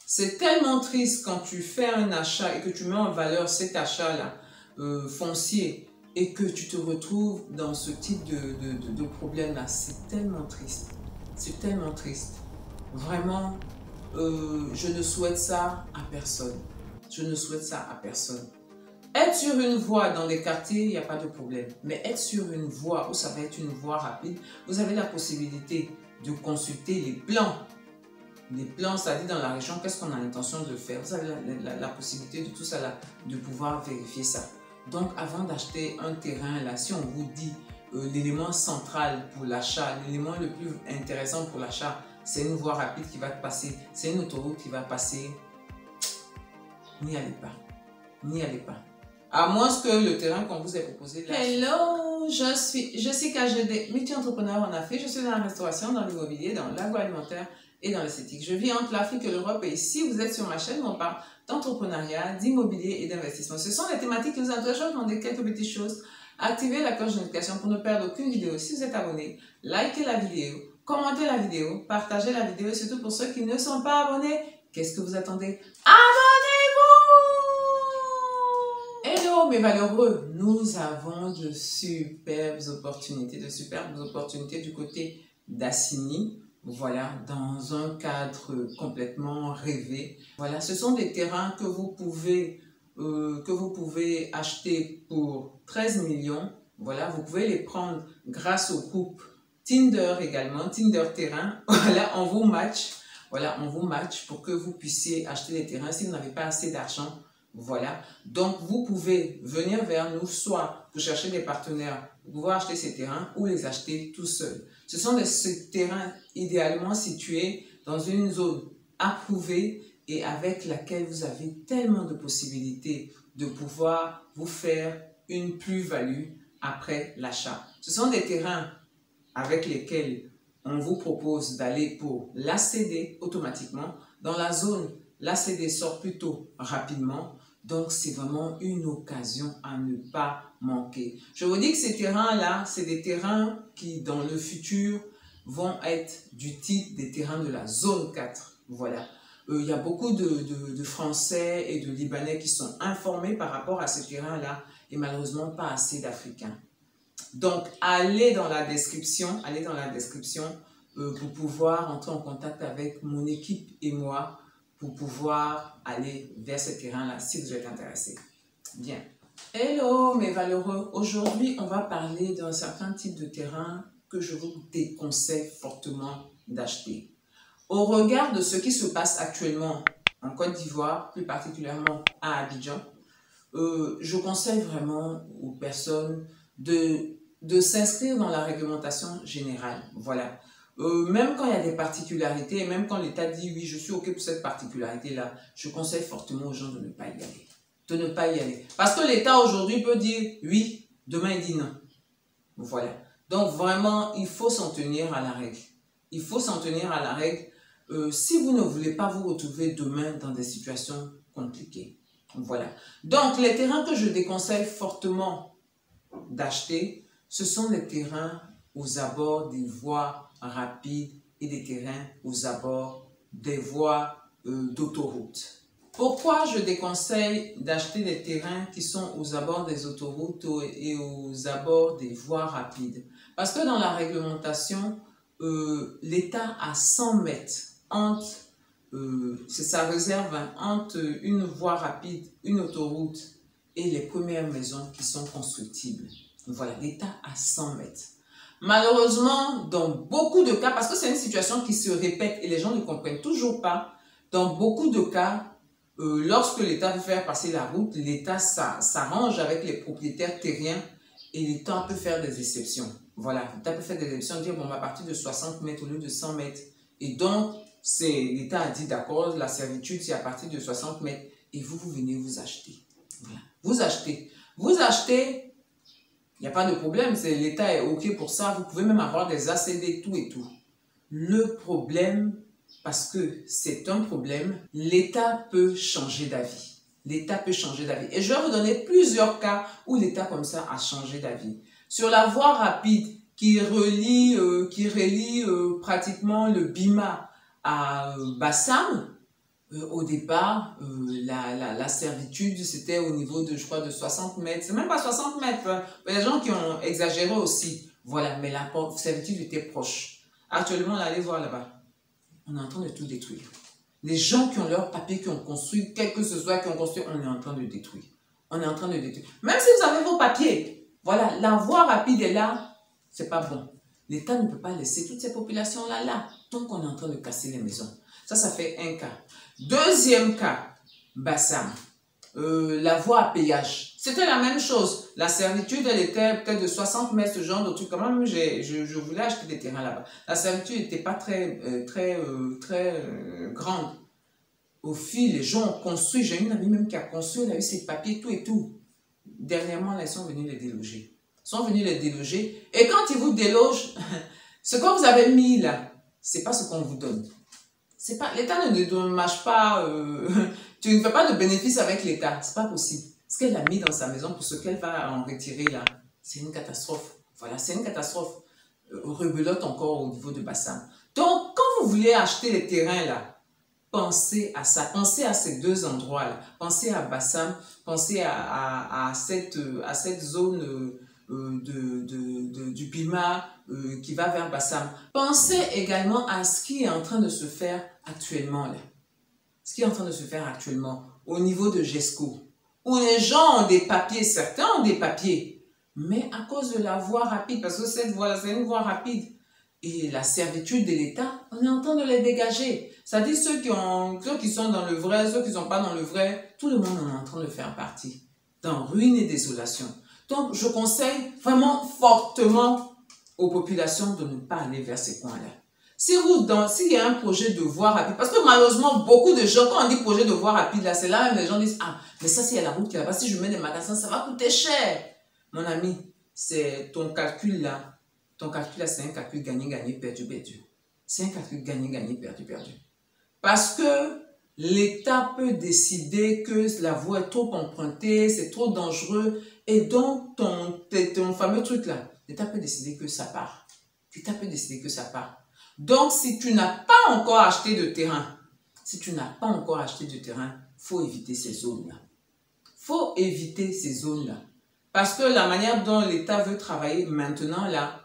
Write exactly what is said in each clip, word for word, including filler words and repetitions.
C'est tellement triste quand tu fais un achat et que tu mets en valeur cet achat-là euh, foncier et que tu te retrouves dans ce type de, de, de, de problème-là. C'est tellement triste. C'est tellement triste. Vraiment, euh, je ne souhaite ça à personne. Je ne souhaite ça à personne. Être sur une voie dans les quartiers, il n'y a pas de problème. Mais être sur une voie où ça va être une voie rapide, vous avez la possibilité de consulter les plans. Les plans, c'est-à-dire dans la région, qu'est-ce qu'on a l'intention de faire. Vous avez la, la, la possibilité de tout ça là, de pouvoir vérifier ça. Donc, avant d'acheter un terrain là, si on vous dit euh, l'élément central pour l'achat, l'élément le plus intéressant pour l'achat, c'est une voie rapide qui va passer, c'est une autoroute qui va passer, n'y allez pas. N'y allez pas. À moins que le terrain qu'on vous ait proposé... Là, hello, je suis, je suis K G D, multi-entrepreneur en Afrique. Je suis dans la restauration, dans l'immobilier, dans l'agroalimentaire et dans l'esthétique. Je vis entre l'Afrique et l'Europe et ici, vous êtes sur ma chaîne où on parle d'entrepreneuriat, d'immobilier et d'investissement. Ce sont les thématiques qui nous intéressent. Je vais vous demander quelques petites choses. Activez la cloche de notification pour ne perdre aucune vidéo. Si vous êtes abonné, likez la vidéo, commentez la vidéo, partagez la vidéo et surtout pour ceux qui ne sont pas abonnés, qu'est-ce que vous attendez? Hello mes valeureux, nous avons de superbes opportunités, de superbes opportunités du côté d'Assini, voilà, dans un cadre complètement rêvé. Voilà, ce sont des terrains que vous pouvez, euh, que vous pouvez acheter pour treize millions. Voilà, vous pouvez les prendre grâce au groupe Tinder également, Tinder Terrain. Voilà, on vous match, voilà, on vous match pour que vous puissiez acheter des terrains si vous n'avez pas assez d'argent. Voilà, donc vous pouvez venir vers nous, soit pour chercher des partenaires pour pouvoir acheter ces terrains ou les acheter tout seul. Ce sont des ces terrains idéalement situés dans une zone approuvée et avec laquelle vous avez tellement de possibilités de pouvoir vous faire une plus-value après l'achat. Ce sont des terrains avec lesquels on vous propose d'aller pour l'A C D automatiquement. Dans la zone, l'A C D sort plutôt rapidement. Donc, c'est vraiment une occasion à ne pas manquer. Je vous dis que ces terrains-là, c'est des terrains qui, dans le futur, vont être du type des terrains de la zone quatre. Voilà. Euh, il y a beaucoup de, de, de Français et de Libanais qui sont informés par rapport à ces terrains-là et malheureusement pas assez d'Africains. Donc, allez dans la description, allez dans la description euh, pour pouvoir entrer en contact avec mon équipe et moi pour pouvoir aller vers ce terrain-là si vous êtes intéressé. Bien. Hello mes valeureux, aujourd'hui on va parler d'un certain type de terrain que je vous déconseille fortement d'acheter. Au regard de ce qui se passe actuellement en Côte d'Ivoire, plus particulièrement à Abidjan, euh, je conseille vraiment aux personnes de, de s'inscrire dans la réglementation générale. Voilà. Euh, même quand il y a des particularités, et même quand l'État dit oui, je suis OK pour cette particularité-là, je conseille fortement aux gens de ne pas y aller. De ne pas y aller. Parce que l'État aujourd'hui peut dire oui, demain il dit non. Voilà. Donc vraiment, il faut s'en tenir à la règle. Il faut s'en tenir à la règle euh, si vous ne voulez pas vous retrouver demain dans des situations compliquées. Voilà. Donc les terrains que je déconseille fortement d'acheter, ce sont les terrains aux abords des voies rapides et des terrains aux abords des voies euh, d'autoroute. Pourquoi je déconseille d'acheter des terrains qui sont aux abords des autoroutes et aux abords des voies rapides? Parce que dans la réglementation, euh, l'État a cent mètres entre, euh, c'est sa réserve, hein, entre une voie rapide, une autoroute et les premières maisons qui sont constructibles. Voilà, l'État a cent mètres. Malheureusement, dans beaucoup de cas, parce que c'est une situation qui se répète et les gens ne comprennent toujours pas, dans beaucoup de cas, euh, lorsque l'État veut faire passer la route, l'État s'arrange avec les propriétaires terriens et l'État peut faire des exceptions. Voilà, l'État peut faire des exceptions, dire bon, on va partir de soixante mètres au lieu de cent mètres. Et donc, l'État a dit d'accord, la servitude c'est à partir de soixante mètres et vous, vous venez vous acheter. Voilà, vous achetez. Vous achetez. Il n'y a pas de problème, l'État est OK pour ça. Vous pouvez même avoir des A C D, tout et tout. Le problème, parce que c'est un problème, l'État peut changer d'avis. L'État peut changer d'avis. Et je vais vous donner plusieurs cas où l'État comme ça a changé d'avis. Sur la voie rapide qui relie, euh, qui relie euh, pratiquement le Bima à euh, Bassam, Euh, au départ, euh, la, la, la servitude, c'était au niveau de, je crois, de soixante mètres. C'est même pas soixante mètres. Hein. Il y a des gens qui ont exagéré aussi. Voilà, mais la servitude était proche. Actuellement, là, allez voir là-bas. On est en train de tout détruire. Les gens qui ont leurs papiers, qui ont construit, quel que ce soit, qui ont construit, on est en train de détruire. On est en train de détruire. Même si vous avez vos papiers, voilà, la voie rapide est là, c'est pas bon. L'État ne peut pas laisser toutes ces populations-là, là, tant qu'on est en train de casser les maisons. Ça, ça fait un cas. Deuxième cas, Bassam, euh, la voie à péage. C'était la même chose. La servitude, elle était peut-être de soixante mètres, ce genre de truc. Quand même, je, je voulais acheter des terrains là-bas. La servitude n'était pas très, euh, très, euh, très euh, grande. Au fil, les gens ont construit. J'ai une amie même qui a construit, elle a eu ses papiers, tout et tout. Dernièrement, là, ils sont venus les déloger. Ils sont venus les déloger. Et quand ils vous délogent, ce que vous avez mis là, c'est pas ce qu'on vous donne. C'est pas, l'État ne dédommage pas, euh, tu ne fais pas de bénéfice avec l'État, c'est pas possible. Ce qu'elle a mis dans sa maison pour ce qu'elle va en retirer là, c'est une catastrophe. Voilà, c'est une catastrophe. Euh, rebelote encore au niveau de Bassam. Donc, quand vous voulez acheter les terrains là, pensez à ça, pensez à ces deux endroits là, pensez à Bassam, pensez à, à, à, cette, à cette zone euh, de, de, de, du Bima euh, qui va vers Bassam. Pensez également à ce qui est en train de se faire actuellement là. Ce qui est en train de se faire actuellement au niveau de GESCO, où les gens ont des papiers, certains ont des papiers, mais à cause de la voie rapide, parce que cette voie-là, c'est une voie rapide, et la servitude de l'État, on est en train de les dégager. C'est-à-dire ceux qui, ont, ceux qui sont dans le vrai, ceux qui ne sont pas dans le vrai, tout le monde en est en train de faire partie, dans ruine et désolation. Donc, je conseille vraiment fortement aux populations de ne pas aller vers ces coins-là. Si vous, dans, s'il y a un projet de voie rapide, parce que malheureusement, beaucoup de gens, quand on dit projet de voie rapide, là, c'est là même les gens disent, ah, mais ça, c'est à la route qui est là-bas, si je mets des magasins, ça va coûter cher. Mon ami, c'est ton calcul là, ton calcul là, c'est un calcul gagné-gagné, perdu-perdu. C'est un calcul gagné-gagné, perdu-perdu. Parce que l'État peut décider que la voie est trop empruntée, c'est trop dangereux, et donc ton, ton fameux truc là, l'État peut décider que ça part. L'État peut décider que ça part. Donc, si tu n'as pas encore acheté de terrain, si tu n'as pas encore acheté de terrain, il faut éviter ces zones-là. Il faut éviter ces zones-là. Parce que la manière dont l'État veut travailler maintenant là,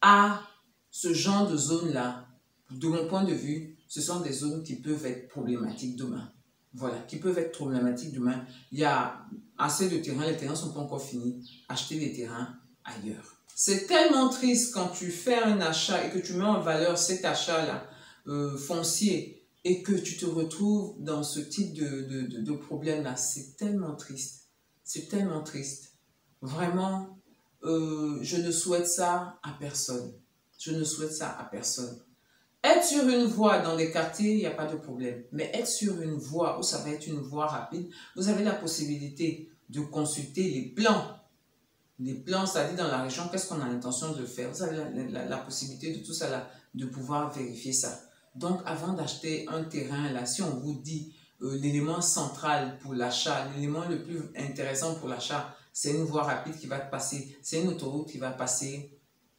à ce genre de zones-là, de mon point de vue, ce sont des zones qui peuvent être problématiques demain. Voilà, qui peuvent être problématiques demain. Il y a assez de terrains, les terrains ne sont pas encore finis. Achetez des terrains ailleurs. C'est tellement triste quand tu fais un achat et que tu mets en valeur cet achat-là euh, foncier et que tu te retrouves dans ce type de, de, de, de problème-là. C'est tellement triste. C'est tellement triste. Vraiment, euh, je ne souhaite ça à personne. Je ne souhaite ça à personne. Être sur une voie dans les quartiers, il n'y a pas de problème. Mais être sur une voie où ça va être une voie rapide, vous avez la possibilité de consulter les plans. Les plans, c'est-à-dire dans la région, qu'est-ce qu'on a l'intention de faire. Vous avez la, la, la possibilité de tout ça là, de pouvoir vérifier ça. Donc, avant d'acheter un terrain là, si on vous dit euh, l'élément central pour l'achat, l'élément le plus intéressant pour l'achat, c'est une voie rapide qui va passer, c'est une autoroute qui va passer,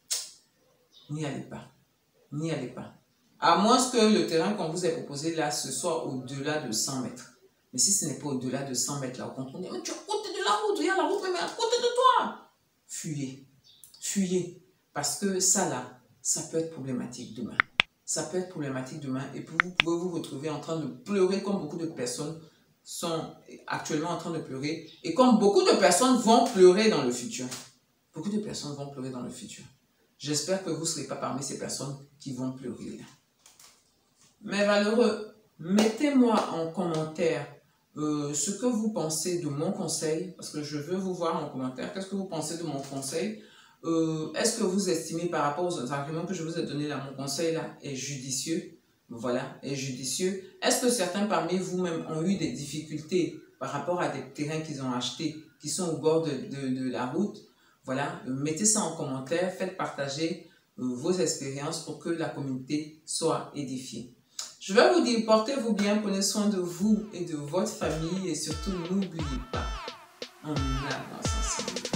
n'y allez pas. N'y allez pas. À moins que le terrain qu'on vous ait proposé là, ce soit au-delà de cent mètres. Mais si ce n'est pas au-delà de cent mètres là, au contrôle, mais tu es à côté de la route, regarde la route, mais à côté de toi. Fuyez. Fuyez. Parce que ça là, ça peut être problématique demain. Ça peut être problématique demain. Et puis vous pouvez vous retrouver en train de pleurer comme beaucoup de personnes sont actuellement en train de pleurer. Et comme beaucoup de personnes vont pleurer dans le futur. Beaucoup de personnes vont pleurer dans le futur. J'espère que vous ne serez pas parmi ces personnes qui vont pleurer là. Mais malheureux, mettez-moi en commentaire euh, ce que vous pensez de mon conseil, parce que je veux vous voir en commentaire. Qu'est-ce que vous pensez de mon conseil? euh, Est-ce que vous estimez par rapport aux arguments que je vous ai donnés là, mon conseil là est judicieux? Voilà, est judicieux. Est-ce que certains parmi vous-même ont eu des difficultés par rapport à des terrains qu'ils ont achetés, qui sont au bord de, de, de la route? Voilà, mettez ça en commentaire, faites partager euh, vos expériences pour que la communauté soit édifiée. Je vais vous dire, portez-vous bien, prenez soin de vous et de votre famille et surtout n'oubliez pas, on a la sensibilité.